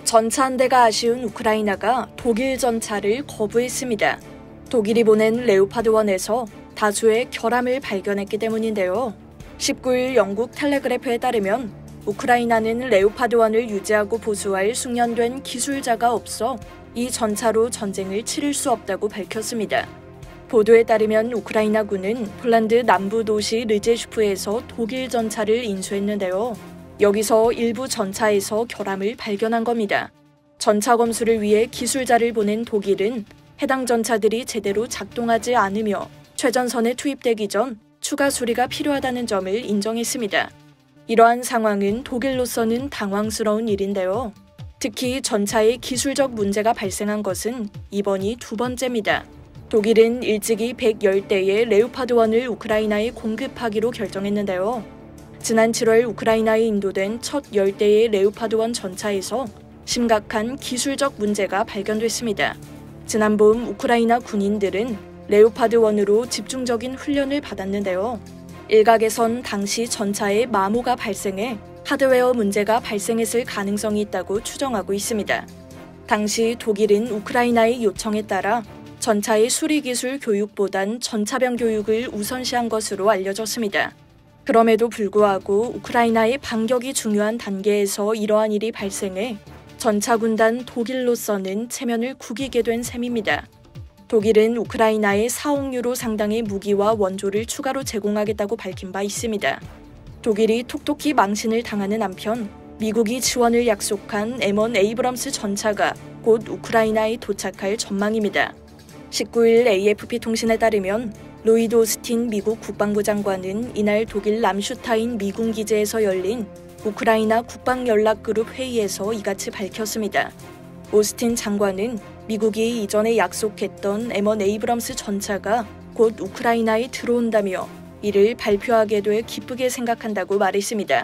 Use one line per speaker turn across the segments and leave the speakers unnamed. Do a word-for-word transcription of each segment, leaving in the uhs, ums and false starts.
전차 한 대가 아쉬운 우크라이나가 독일 전차를 거부했습니다. 독일이 보낸 레오파드원에서 다수의 결함을 발견했기 때문인데요. 십구일 영국 텔레그래프에 따르면 우크라이나는 레오파드원을 유지하고 보수할 숙련된 기술자가 없어 이 전차로 전쟁을 치를 수 없다고 밝혔습니다. 보도에 따르면 우크라이나군은 폴란드 남부 도시 르제슈프에서 독일 전차를 인수했는데요. 여기서 일부 전차에서 결함을 발견한 겁니다. 전차 검수를 위해 기술자를 보낸 독일은 해당 전차들이 제대로 작동하지 않으며 최전선에 투입되기 전 추가 수리가 필요하다는 점을 인정했습니다. 이러한 상황은 독일로서는 당황스러운 일인데요. 특히 전차에 기술적 문제가 발생한 것은 이번이 두 번째입니다. 독일은 일찍이 백십 대의 레오파드원을 우크라이나에 공급하기로 결정했는데요. 지난 칠월 우크라이나에 인도된 첫 십 대의 레오파드원 전차에서 심각한 기술적 문제가 발견됐습니다. 지난 봄 우크라이나 군인들은 레오파드원으로 집중적인 훈련을 받았는데요. 일각에선 당시 전차에 마모가 발생해 하드웨어 문제가 발생했을 가능성이 있다고 추정하고 있습니다. 당시 독일은 우크라이나의 요청에 따라 전차의 수리기술 교육보단 전차병 교육을 우선시한 것으로 알려졌습니다. 그럼에도 불구하고 우크라이나의 반격이 중요한 단계에서 이러한 일이 발생해 전차군단 독일로서는 체면을 구기게 된 셈입니다. 독일은 우크라이나에 사억 유로 상당의 무기와 원조를 추가로 제공하겠다고 밝힌 바 있습니다. 독일이 톡톡히 망신을 당하는 한편 미국이 지원을 약속한 엠원 에이브럼스 전차가 곧 우크라이나에 도착할 전망입니다. 십구일 에이에프피 통신에 따르면 로이드 오스틴 미국 국방부 장관은 이날 독일 람슈타인 미군 기지에서 열린 우크라이나 국방연락그룹 회의에서 이같이 밝혔습니다. 오스틴 장관은 미국이 이전에 약속했던 엠원 에이브럼스 전차가 곧 우크라이나에 들어온다며 이를 발표하게 돼 기쁘게 생각한다고 말했습니다.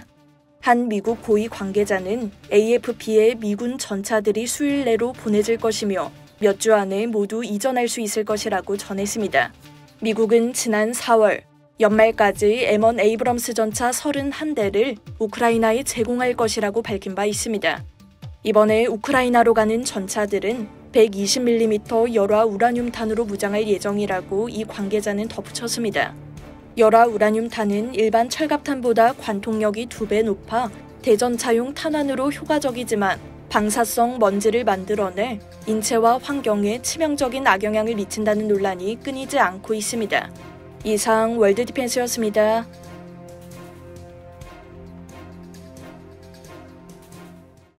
한 미국 고위 관계자는 에이에프피에 미군 전차들이 수일 내로 보내질 것이며 몇 주 안에 모두 이전할 수 있을 것이라고 전했습니다. 미국은 지난 사월 연말까지 엠원 에이브럼스 전차 서른한 대를 우크라이나에 제공할 것이라고 밝힌 바 있습니다. 이번에 우크라이나로 가는 전차들은 백이십 밀리미터 열화 우라늄탄으로 무장할 예정이라고 이 관계자는 덧붙였습니다. 열화 우라늄탄은 일반 철갑탄보다 관통력이 두 배 높아 대전차용 탄환으로 효과적이지만 방사성 먼지를 만들어내 인체와 환경에 치명적인 악영향을 미친다는 논란이 끊이지 않고 있습니다. 이상 월드디펜스였습니다.